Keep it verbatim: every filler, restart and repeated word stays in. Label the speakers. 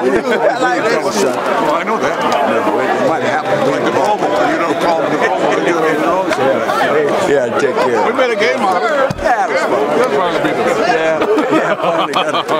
Speaker 1: like that.
Speaker 2: Well, I know that.
Speaker 1: No, it might happen.
Speaker 2: Like the normal, you don't call them the normal.
Speaker 1: Yeah, take care.
Speaker 2: We made a game out of it.
Speaker 1: Yeah, it was fun.
Speaker 2: That's probably be the
Speaker 1: Yeah, yeah, finally got it.